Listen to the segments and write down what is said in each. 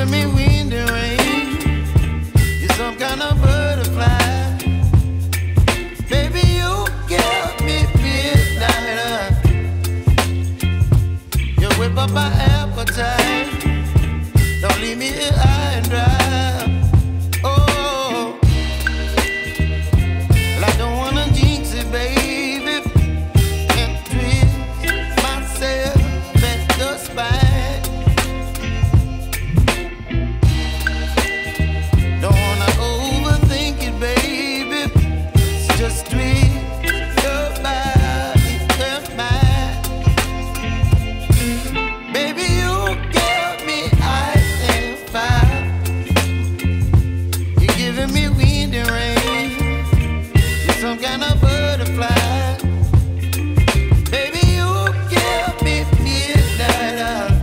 giving me wind and rain. You're some kind of butterfly. Baby, you give me midnight. You whip up my appetite. Don't leave me here high and dry. Oh, well, I don't wanna jinx it, baby, and twist myself at the spine. Don't wanna overthink it, baby. It's just twist your body and mine. Baby, you give me ice and fire. You're giving me wind and rain. You're some kind of butterfly. Baby, you give me midnight.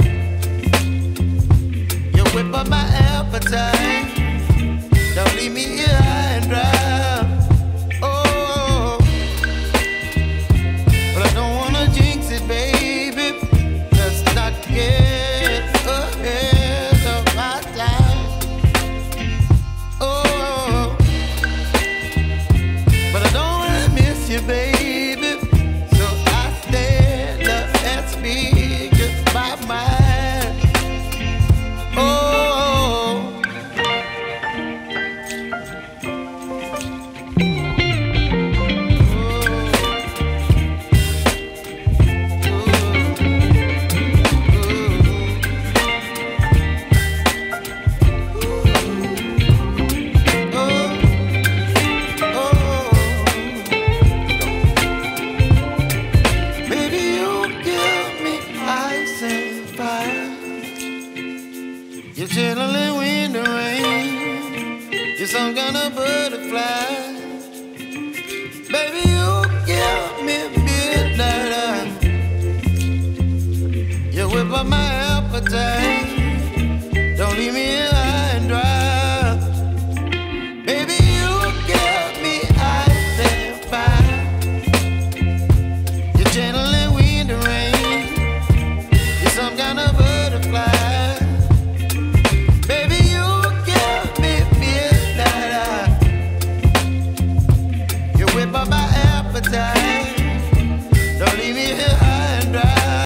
You whip up my appetite. Don't leave me here high and dry. Oh, but I don't wanna jinx it, baby. Let's not get ahead of my time. Oh, but I don't wanna miss you, baby. So I stand up and speak just my mind. Oh. You're chilling wind and rain. You're some kind of butterfly. Baby, you give me midnight. You whip up my appetite. Don't leave me